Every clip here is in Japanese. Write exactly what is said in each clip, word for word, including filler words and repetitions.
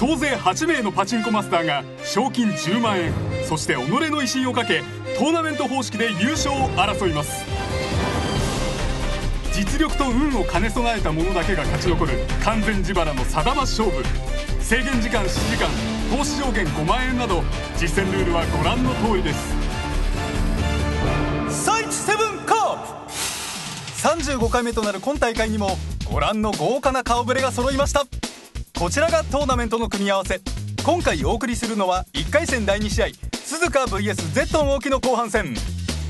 総勢はちめいのパチンコマスターが賞金じゅうまんえん、そして己の威信をかけトーナメント方式で優勝を争います。実力と運を兼ね備えた者だけが勝ち残る完全自腹の定ま勝負。制限時間ななじかん、投資上限ごまんえんなど実践ルールはご覧の通りです。サイチセブンカープさんじゅうごかいめとなる今大会にもご覧の豪華な顔ぶれが揃いました。こちらがトーナメントの組み合わせ。今回お送りするのはいっかいせんだいに試合、鈴鹿 ブイエス ゼットン大木の後半戦。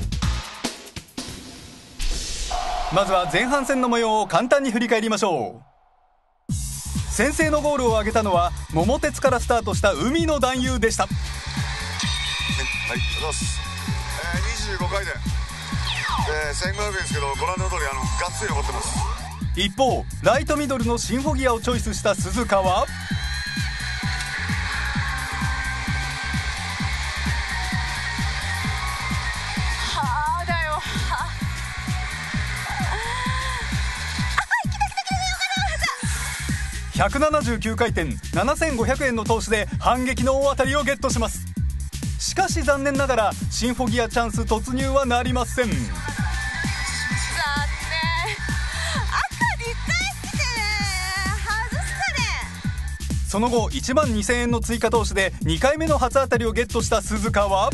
まずは前半戦の模様を簡単に振り返りましょう。先制のゴールを挙げたのは桃鉄からスタートした海の男優でした。はい、 ありがとうございます。えー、にじゅうごかいで、えー、せんごひゃくえんですけど、ご覧の通りあのがっつり残ってます。 一方ライトミドルのシンフォギアをチョイスした鈴鹿はひゃくななじゅうきゅうかいてん、ななせんごひゃくえんの投資で反撃の大当たりをゲットします。しかし残念ながらシンフォギアチャンス突入はなりません。その後いちまんにせんえんの追加投資でにかいめの初当たりをゲットした鈴鹿は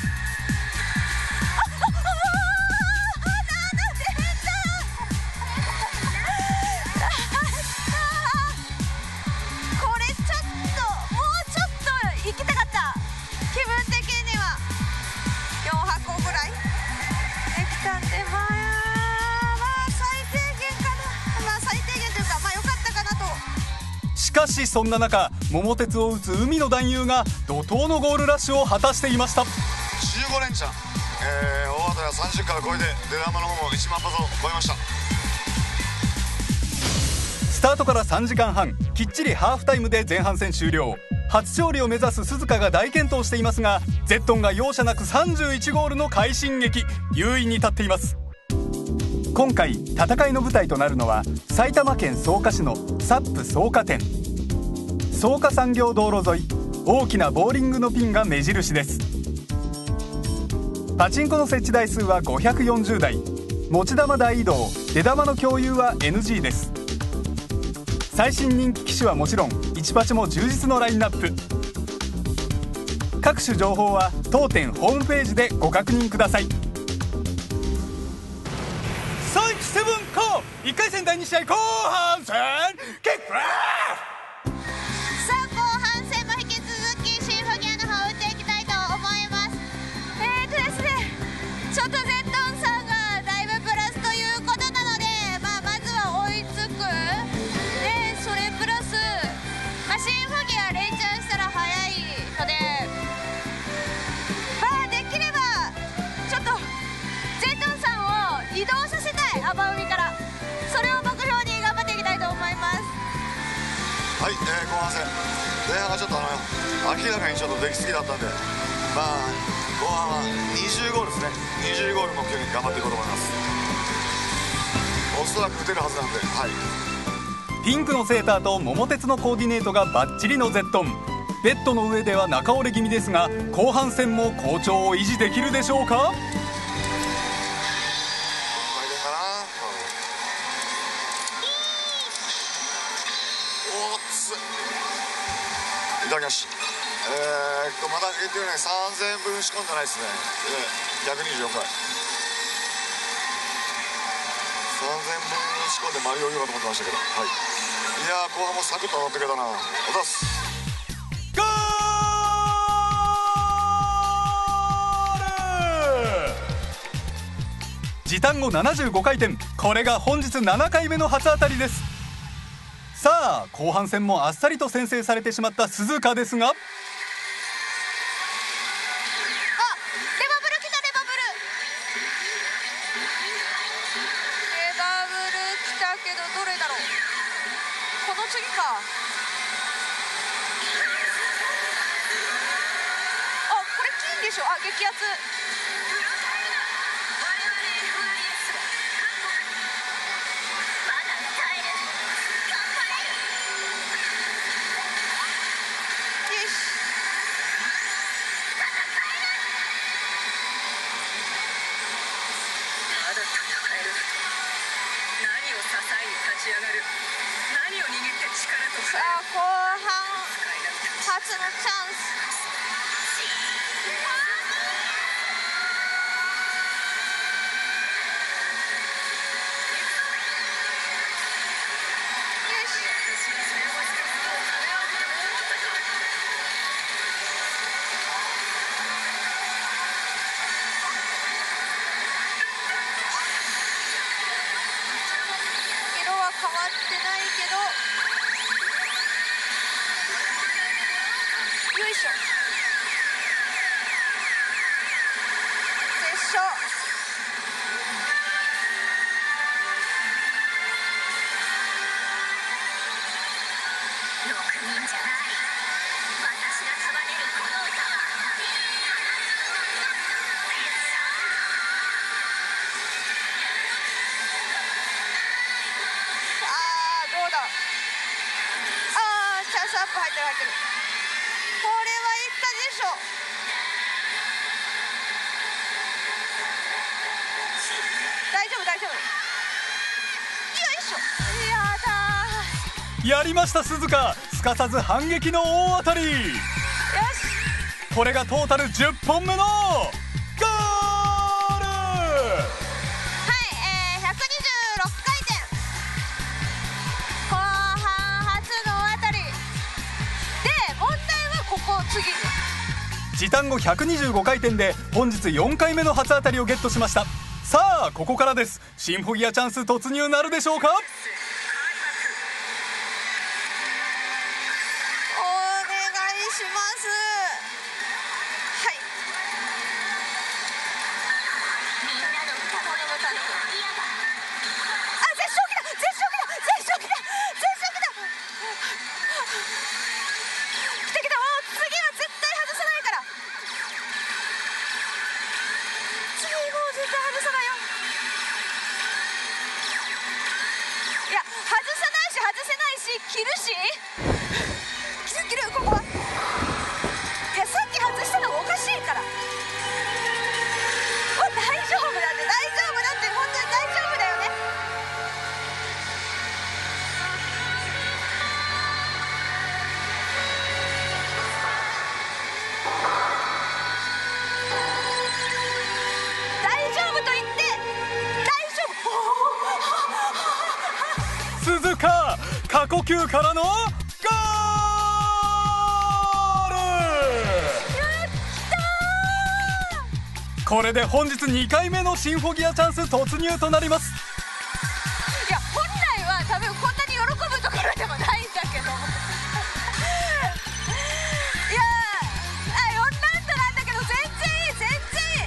しかしそんな中、桃鉄を打つ海の男優が怒涛のゴールラッシュを果たしていました。 じゅうごれんチャン、えー、大当たりはさんじゅっから超えて出玉の方もいちまんぱつを超えました。 スタートからさんじかんはん、きっちりハーフタイムで前半戦終了。初勝利を目指す鈴鹿が大健闘していますが、ゼットンが容赦なくさんじゅういちゴールの快進撃、優位に立っています。今回戦いの舞台となるのは埼玉県草加市のサップ草加店。草加産業道路沿い、大きなボーリングのピンが目印です。パチンコの設置台数はごひゃくよんじゅうだい、持ち玉大移動、出玉の共有は エヌジー です。最新人気機種はもちろんいちパチも充実のラインナップ。各種情報は当店ホームページでご確認ください。サイチセブンカープいっかいせんだいに試合後半戦キックオフ。 さあ後半戦も引き続きシンフォギアの方を打っていきたいと思います。えーとですねちょっとゼットンさんがだいぶプラスということなので、まあ、まずは追いつくで、それプラス、まあ、シンフォギア連チャンしたら早いので、まあできればちょっとゼットンさんを移動させたい、アバ海から。それを目標に頑張っていきたいと思います。 はい、えー、後半戦前半がちょっとあの明らかにちょっと出来すぎだったんで、まあ後半はにじゅうゴールですね。にじゅうゴール目標に頑張っていこうと思います。おそらく打てるはずなんで、はい。 ピンクのセーターと桃鉄のコーディネートがバッチリのゼットン。ベッドの上では中折れ気味ですが、後半戦も好調を維持できるでしょうか。 いただきました。えー、っとまだえっとねさんぜんえんぶん仕込んでないですね。ひゃくにじゅうよんかいさんぜんえんぶん仕込んで丸余裕かと思ってましたけど、はい。いやー後半もサクッと上がってくれたな。おざっす。 ゴール。時短後ななじゅうごかいてん、これが本日ななかいめの初当たりです。さあ後半戦もあっさりと先制されてしまった鈴鹿ですが、 あ、激アツ。 スのチャンス。色は変わってないけど、よいしょ。接触。 ろくにんじゃない。私が束ねるこの歌は。 あーどうだ。あーチャンスアップ入ってる入ってる。これはいったでしょ。大丈夫大丈夫。よいしょ。やだー。 やりました鈴鹿、すかさず反撃の大当たり。 よし。 これがトータルじゅっぽんめのゴール。 はい、えー、ひゃくにじゅうろくかいてん。後半初の大当たりで、問題はここ次です。 時短後ひゃくにじゅうごかいてんで本日よんかいめの初当たりをゲットしました。さあここからです。シンフォギアチャンス突入なるでしょうか。 お願いします。はい。 みんなの歌声を頼む頼む。 嫌だ。 あ、絶唱機だ絶唱機だ絶唱機だ絶唱機だ。来た来た。もう次は絶対外さないから。次もう絶対外さないよ。いや外さないし外せないし切るし切る切る。ここは、いやさっき外したのがおかしいから。もう大丈夫だって大丈夫だって本当に大丈夫だよね。大丈夫と言って大丈夫。 鈴鹿過呼吸からのゴール。これで本日にかいめのシンフォギアチャンス突入となります。 いや本来は多分こんなに喜ぶところでもないんだけど。いやー、あ、よんラウンドなんだけど全然いい全然いい。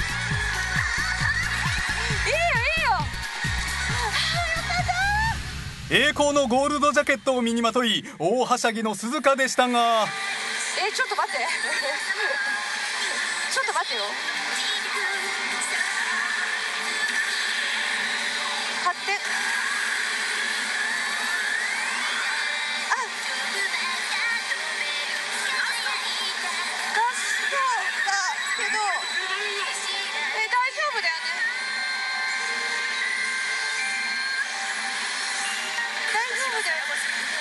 いいよいいよ。あーよかったー。 栄光のゴールドジャケットを身にまとい大はしゃぎの鈴鹿でしたが、 え、ちょっと待ってちょっと待ってよ。買ってあ、ガストだけど、え、大丈夫だよね。大丈夫だよ。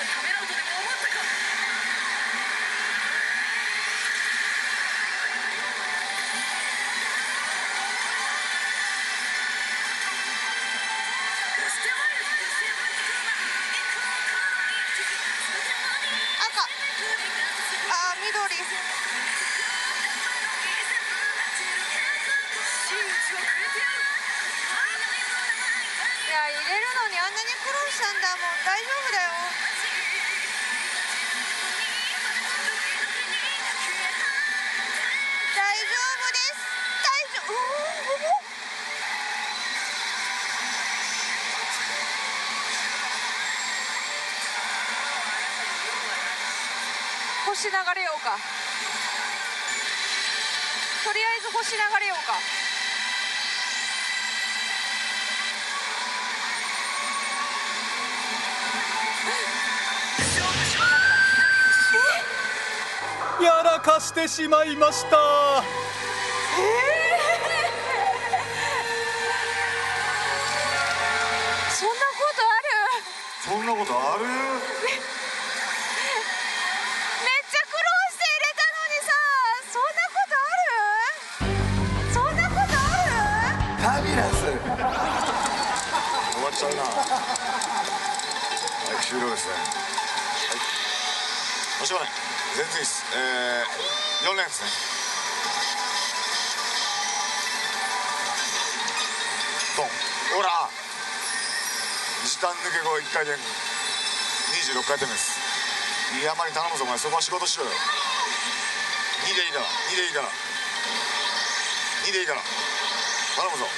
赤、あ、緑。いや、入れるのにあんなに苦労したんだもん。大丈夫だよ。大丈夫です。大丈夫。うおー星流れようか。とりあえず星流れようか。 やらかしてしまいました。 そんなことある？ そんなことある？ めっちゃ苦労しファビュラス終わっちゃうな。はい、終了ですね。はい、もしょうがない、全然いいです。えー、よん連ですね。ドン、ほら時短抜け後いっかい転、にじゅうろっかい転です。いや、あまり頼むぞお前、そこは仕事しろよ。にでいいから、にでいいから、にでいいから頼むぞ。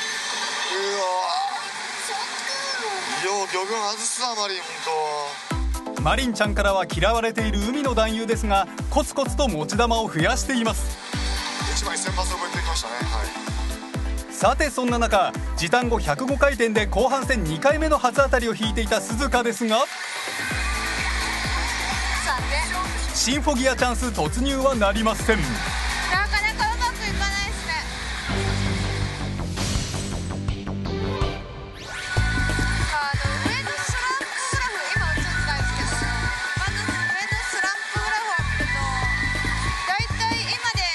うわよう魚群外すなマリン。本当マリンちゃんからは嫌われている海の男優ですが、コツコツと持ち球を増やしています。 いちまい先発覚えてきましたね。はい、 さてそんな中、時短後ひゃくごかいてんで後半戦にかいめの初当たりを引いていた鈴鹿ですが、シンフォギアチャンス突入はなりません。 なかなかうまくいかないですね。あの上のスランプグラフ、今映ってないですけど、あの上のスランプグラフを見るとだいたい今で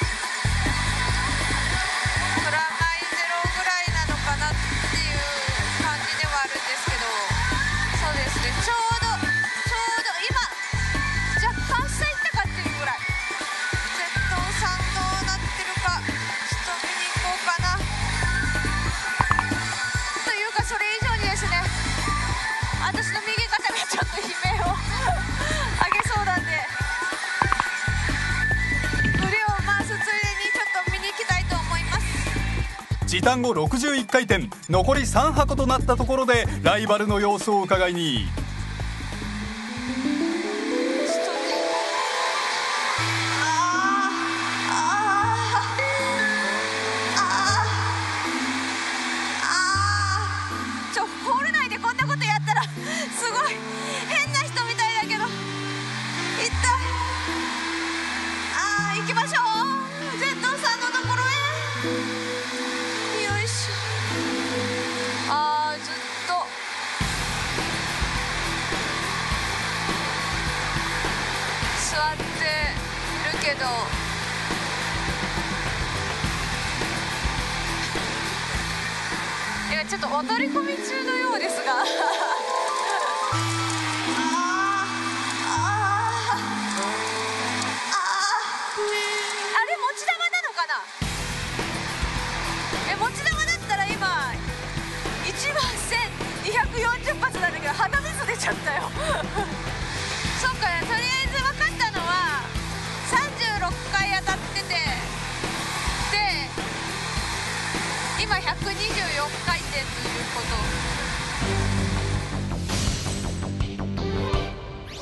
プラマイゼロぐらいなのかなっていう感じではあるんですけど、そうですね、ちょうどちょうど今若干下行ったかっていうぐらい。ゼットンさんどうなってるかちょっと見に行こうかな。というかそれ以上にですね、私の右肩がちょっと悲鳴を上げそうなんで、腕を回すついでにちょっと見に行きたいと思います。 時短後ろくじゅういっかいてん、残りさん箱となったところでライバルの様子を伺いに。 けどいやちょっとお取り込み中のようですがあれ持ち球なのかな。え持ち球だったら今いちまんせんにひゃくよんじゅう発なんだけど鼻水出ちゃったよそっかね、とりあえず分かったのはさんじゅうろっかい当たってて、で今ひゃくにじゅうよんかいてんということ。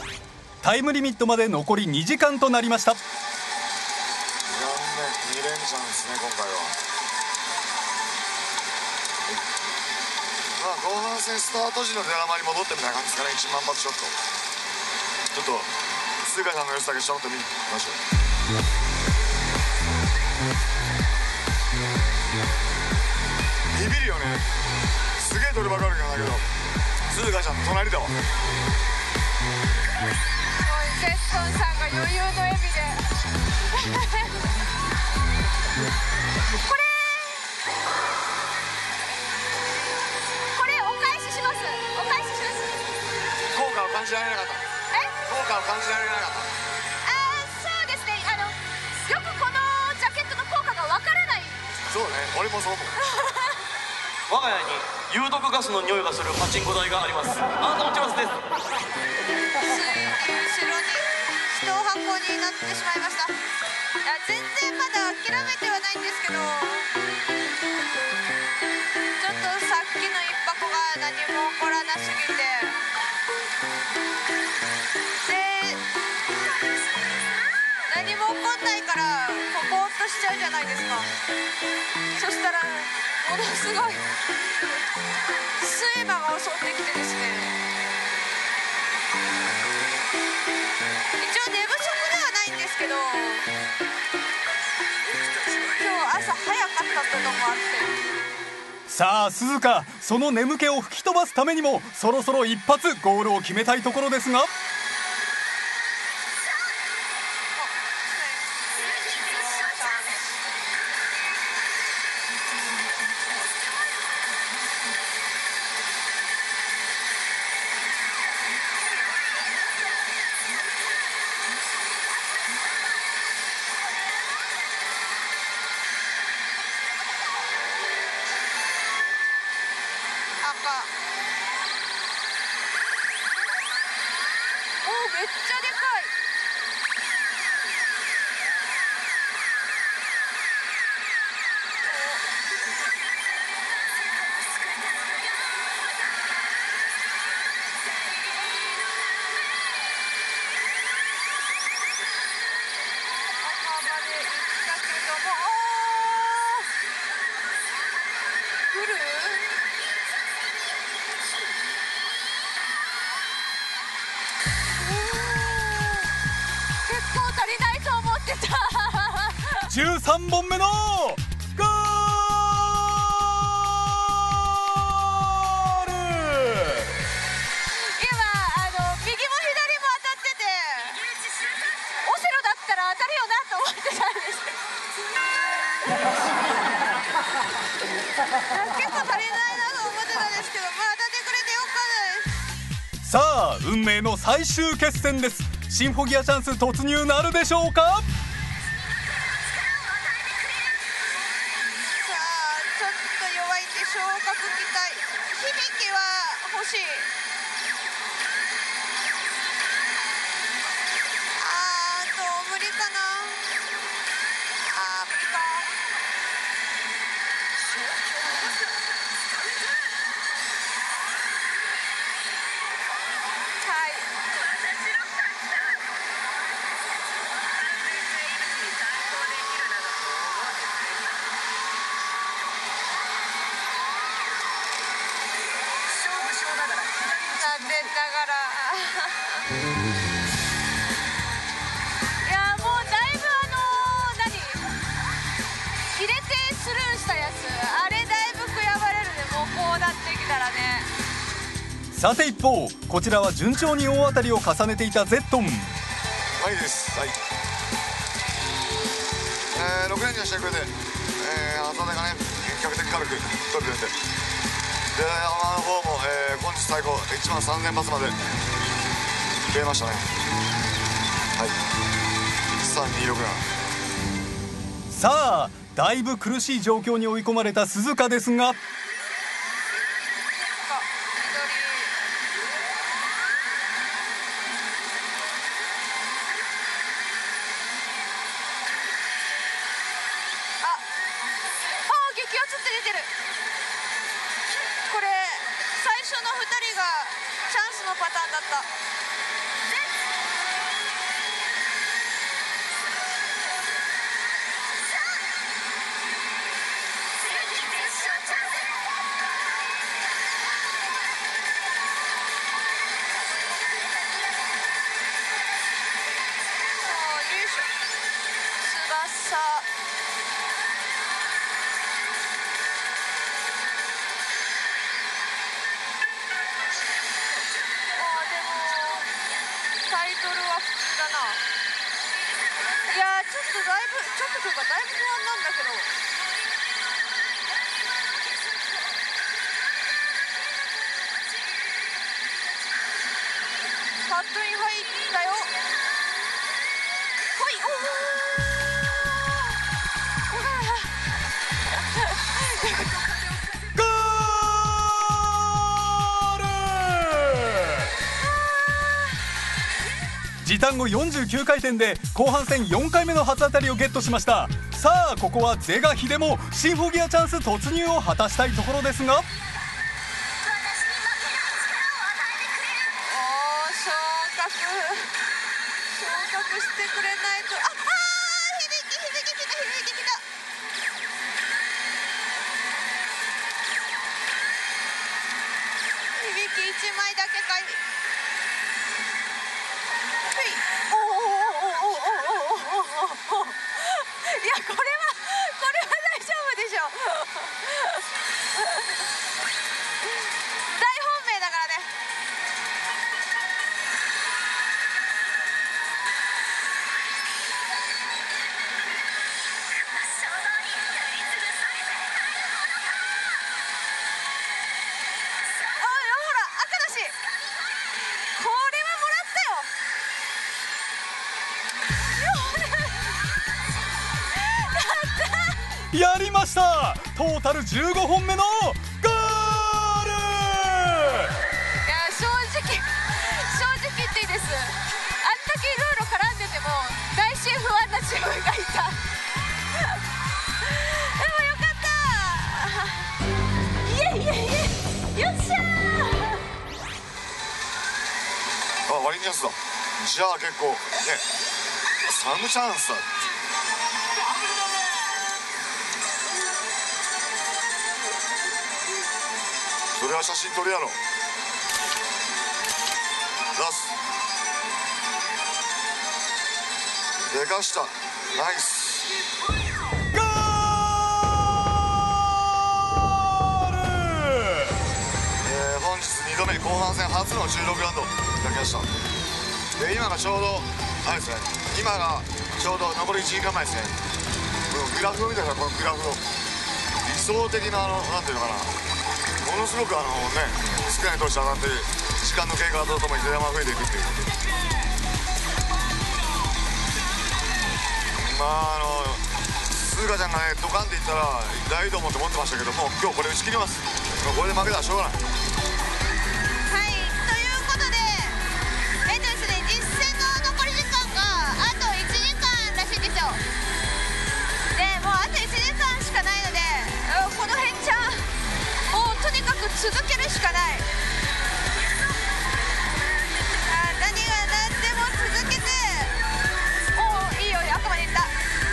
タイムリミットまで残りにじかんとなりました。 残念、に連チャンですね今回は。まあ後半戦スタート時の出玉に戻ってみたいな感じですかね。いちまん発ショットちょっと鈴鹿さんの様子だけちょっと見に行きましょう。ビビるよね、すげえドルバカあるんだけど鈴鹿ちゃんの隣だわ。 ジェッソンさんが余裕の笑みでこれこれお返しします、お返しします。 効果を感じられなかった。 え効果を感じられなかった。 あーそうですね、あのよくこのジャケットの効果がわからない。 そうね、俺もそう思う我が家に有毒ガスの匂いがするパチンコ台があります。あなたもチマスです。 後ろに一箱になってしまいました。いや全然まだ諦めてはないんですけど、ちょっとさっきの一箱が何も起こらなすぎて、で何も起こんないからポコッとしちゃうじゃないですか。そしたらものすごい睡魔が襲ってきてですね、一応寝不足ではないんですけど、今日朝早かったってのもあって、 さあ鈴鹿、その眠気を吹き飛ばすためにもそろそろ一発ゴールを決めたいところですが、 こさんぼんめのゴール。 今あの右も左も当たってて、オセロだったら当たるよなと思ってたんですけど結構足りないなと思ってたんですけど、まあ当たってくれてよかったです。 さあ運命の最終決戦です。シンフォギアチャンス突入なるでしょうか。 さあちょっと弱いんで昇格期待、響きは欲しい。あーと無理かな。あー無理か。はい。残念ながらいやもうだいぶあの何入れてスルーしたやつ、あれだいぶ悔やまれるね。もうこうなってきたらね。 さて一方こちらは順調に大当たりを重ねていたゼットン。 はいです。はい、えー、ろくレンジのしてくれて、えー、朝根がね比較的軽く取れてくれて、で山の方も、えー、本日最高いちまんさんぜん発まで増えましたね。はい、いちさんにろくなな。 さあだいぶ苦しい状況に追い込まれた鈴鹿ですが、 激アツって出てる。これ最初のふたりがチャンスのパターンだった。タイトルは普通だな。いやーちょっとだいぶちょっとというかだいぶ不安なんだけど。カットイン入ったよ。ほい、おゴール。時短後よんじゅうきゅうかいてんで後半戦よんかいめの初当たりをゲットしました。さあここは是が非でもシンフォギアチャンス突入を果たしたいところですが、 おー昇格昇格してくれないと。ああー響き響ききた響ききた。響きいちまいだけかい。おおおおおおおおおお。いやこれはこれは大丈夫でしょ。大本命だからね。 やりました。トータルじゅうごほんめのゴール。 いや正直正直言っていいです。あんだけいろいろ絡んでても来週不安な自分がいた。でもよかった。イエイイエイイエイ、よっしゃー。 あ、割りチャンスだ。じゃあ結構ねサムチャンスだ。それは写真撮るやろ。出す。でかした。ナイス。 後半戦初のじゅうろくラウンドいただきました。で今がちょうどあれですね、今がちょうど残りいちじかんまえですね。このグラフを見たら、このグラフを理想的なあのなんていうのかな、ものすごくあのね少ない投資上がって時間の経過とともに出玉が増えていくっていう。まああの鈴鹿ちゃんがねドカンっていったら大いいと思って持ってましたけども、今日これ打ち切ります。もうこれで負けたらしょうがない。 はい、ということでえっとですね、実戦の残り時間があといちじかんらしいんですよ。でもうあといちじかんしかないので、うんこの辺ちゃんもうとにかく続けるしかない。あ何が何でも続けて、もういいよ赤までいった。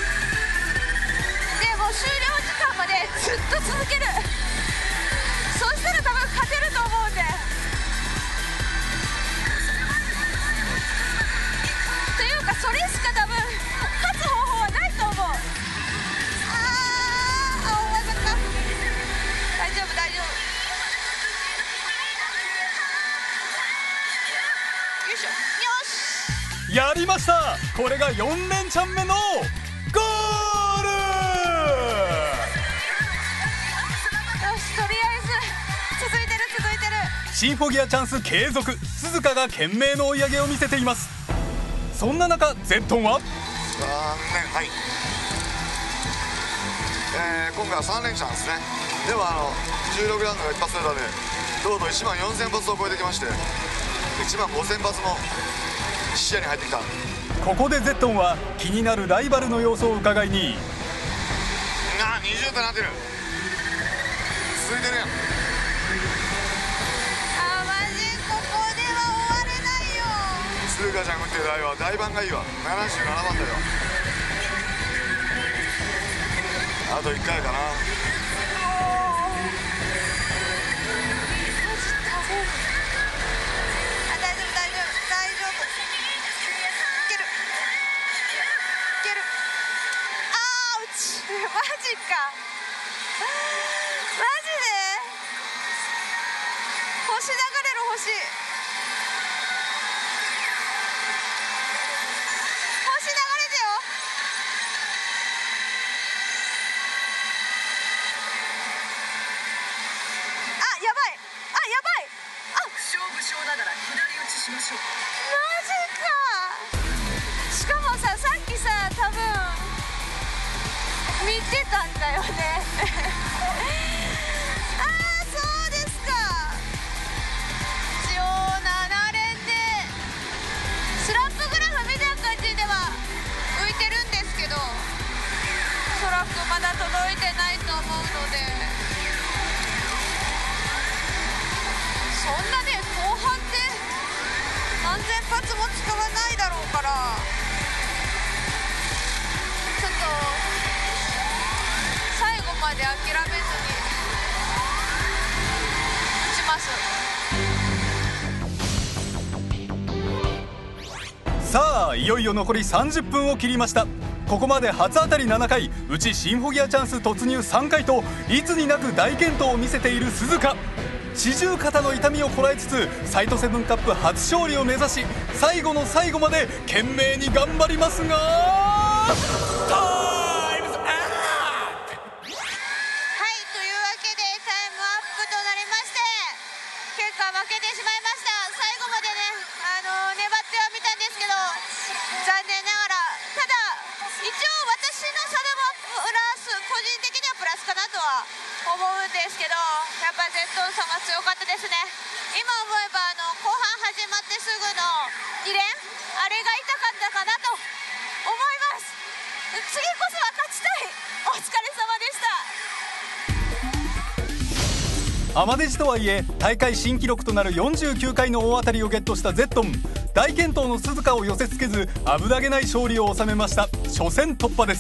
でもう終了時間までずっと続ける。そしたら多分勝てると思うんで。というかそれしか多分勝つ方法はないと思う。あー青技か。大丈夫大丈夫。よいしょ。よし。 やりました。これがよん連チャン目のゴール。 よし、とりあえず続いてる続いてる。 シンフォギアチャンス継続。鈴鹿が懸命の追い上げを見せています。そんな中ゼットンは残念。はい、えー、今回はさん連チャンですね。でもあのじゅうろくラウンドが一発出たので、とうとういちまんよんせん発を超えてきまして、いちまんごせん発も視野に入ってきた。 ここでゼットンは気になるライバルの様子を伺いに。 なあにじゅうってなってる。続いてるやん。 あマジここでは終われないよ。 鈴鹿ちゃん打ってる台は大番がいいわ。ななじゅうななばんだよ。あといっかいかな。 マジか。マジで星流れる星。星流れてよ。あやばい。あやばい。あ勝負勝ながら左打ちしましょう。 マジか。しかもさ、さっきさ多分見てたんだよねああそうですか。一応なな連でスラップグラフ見た感じでは浮いてるんですけど、おそらくまだ届いてないと思うので、そんなね後半って何千発も使わないだろうから、ちょっと最後まで諦めずに打ちます。 さあいよいよ残りさんじゅっぷんを切りました。ここまで初当たりななかい、うちシンフォギアチャンス突入さんかいといつになく大健闘を見せている鈴鹿。四十肩の痛みをこらえつつサイトセブンカップ初勝利を目指し、最後の最後まで懸命に頑張りますが負けてしまいました。最後までね、あのー、粘ってはみたんですけど残念ながら、ただ一応私の差でもプラス、個人的にはプラスかなとは思うんですけど、やっぱりゼットンさんが強かったですね。今思えばあの後半始まってすぐのに連、あれが痛かったかなと思います。次こそは勝ちたい。お疲れ様でした。 アマデジとはいえ大会新記録となるよんじゅうきゅうかいの大当たりをゲットしたゼットン。大健闘の鈴鹿を寄せつけず危なげない勝利を収めました。初戦突破です。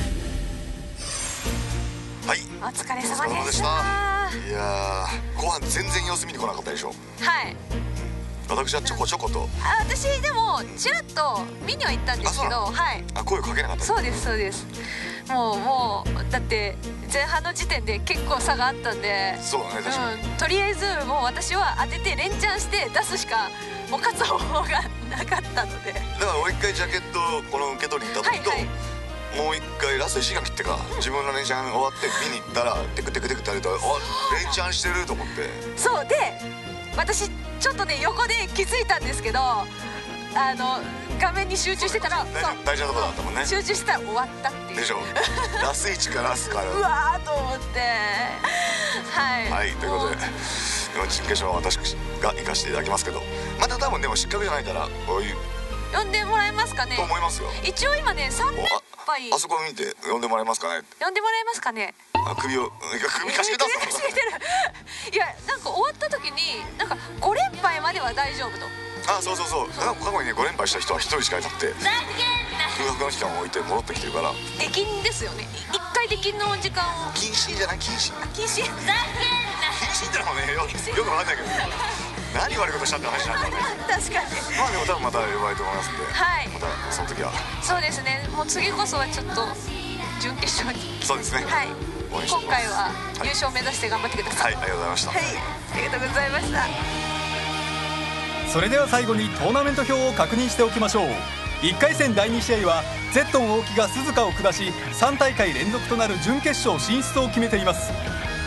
はい、 お疲れ様でした。 いやー、後半全然様子見に来なかったでしょ。 はい、 私はちょこちょことあ私でもちらっと見には行ったんですけど、はい、 あ声かけなかった。 そうですそうです。もうもうだって前半の時点で結構差があったんで、 そうだね、確かに、 うん、とりあえずもう私は当てて連チャンして出すしかもう勝つ方法がなかったので、 だからもう一回ジャケットをこの受け取りに行った時と、 はいはい、 もう一回ラストいちじかん切ってから自分の連チャン終わって見に行ったらテクテクテクってやると、あ、連チャンしてると思って。 そうで私ちょっとね横で気づいたんですけど、あの画面に集中してたら、 大事大事なところだったもんね。 集中したら終わったっていうでしょラスいちかラスからうわーと思ってはいはい、ということで準決勝は私が行かせていただきますけど、また多分でも失格じゃないからこういう呼んでもらえますかねと思いますよ。 一応今ねさん連敗あそこ見て呼んでもらえますかね。 呼んでもらえますかね。 あ、首を首かしげ出すの首かしげてるいやなんか終わった時になんかご連敗までは大丈夫と。 あ、そうそうそう、過去にねご連敗した人はひとりしかいなくて空白の期間を置いて戻ってきてるから。 出禁ですよね。一回出禁の時間を禁止じゃない、禁止禁止禁止ってのもね、よよくわかんないけど何悪いことしたって話なんだね。 確かに。 まあでも多分また呼ばれると思いますんで、 はい、 またその時は。 そうですね、もう次こそはちょっと準決勝に。 そうですね、 はい、 応援して今ます。 回は優勝目指して頑張ってください。 はい、ありがとうございました。 はい、ありがとうございました。 それでは最後にトーナメント表を確認しておきましょう。いっかい戦だいに試合はゼットン大木が鈴鹿を下しさん大会連続となる準決勝進出を決めています。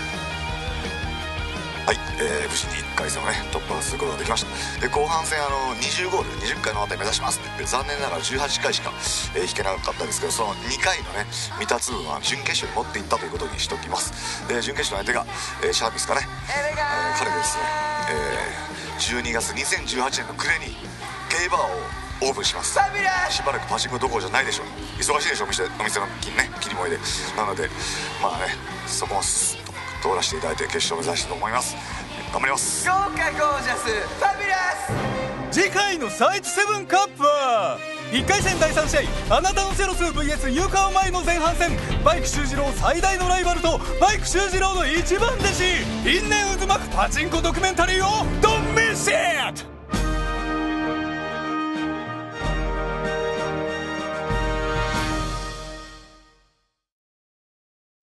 はい、えー、無事にいっかい戦をね突破することができました。で後半戦あのにじゅうゴールにじゅっかいのあたり目指しますって言って残念ながらじゅうはちかいしか、えー、引けなかったですけど、そのにかいのね未達分は準決勝に持っていったということにしておきます。で準決勝の相手が、えー、シャービスかね、えー、彼ですね、えー、じゅうにがつにせんじゅうはちねんの暮れにゲイバーをオープンします。しばらくパチンコどころじゃないでしょう。忙しいでしょ、お店お店の金ね切り盛りで。なのでまあねそこも通らせていただいて決勝を目指したいと思います。頑張ります。 豪華ゴージャスファビュラス。 次回のサイツセブンカップはいっかい戦だいさん試合あなたのセロス ブイエス ユカオマイの前半戦、バイク修二郎最大のライバルとバイク修二郎の一番弟子因縁渦巻くパチンコドキュメンタリーをドンミスイット。